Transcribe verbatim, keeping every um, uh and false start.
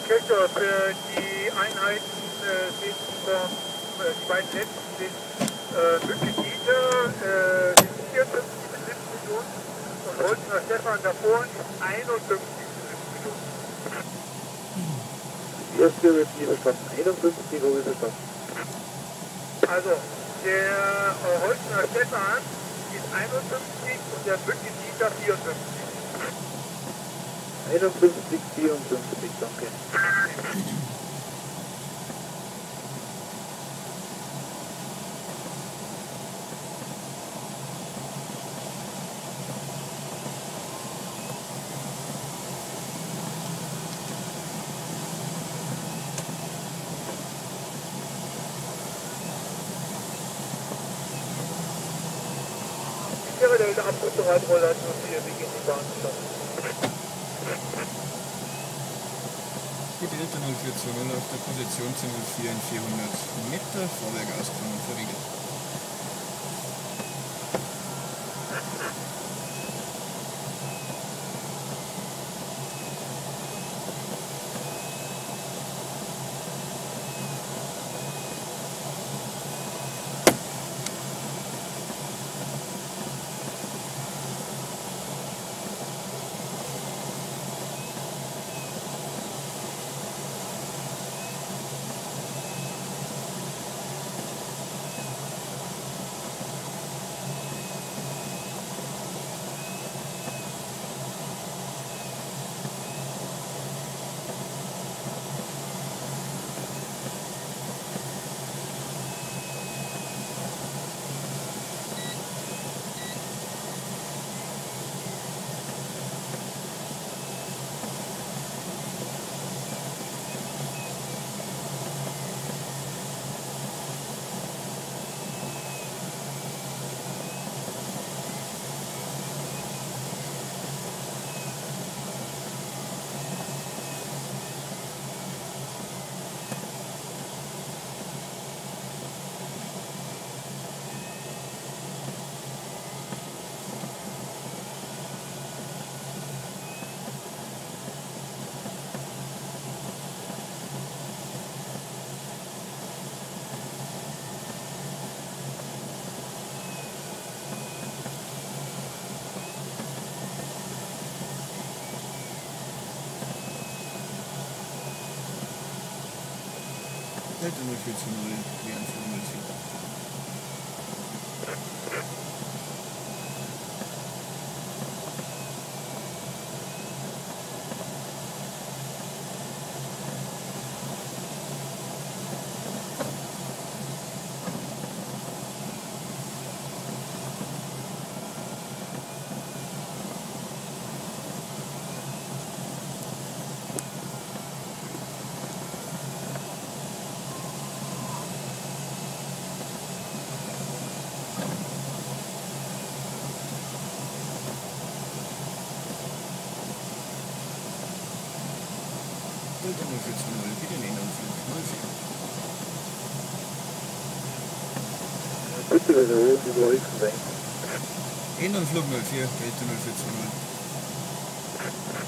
Kescher, für die Einheiten äh, sind vom, äh, die beiden letzten sind äh, Mücke-Dieter, äh, sind vierundfünfzig bis siebzig Minuten und Holzner Stefan davor ist einundfünfzig bis siebzig Minuten. Die erste wird nie verstanden. einundfünfzig, wo ist verstanden? Also, der äh, Holzner Stefan ist einundfünfzig und der Mücke-Dieter vierundfünfzig. einundfünfzig, vierundfünfzig, danke. Ich wäre der Abschluss der Radroller und wir beginnen die Bahn zu stoppen. Die Delta null vier zwei null auf der Position zu null vier in vierhundert Meter, Vorwerk ausgenommen, verriegelt. Delta null vier zwei null, wie ein null vier. Delta null vier zwei null, bitte in Innenflug null vier. Bitte wiederholen, die Leute sein. Innenflug null vier, Delta null vier zwei null.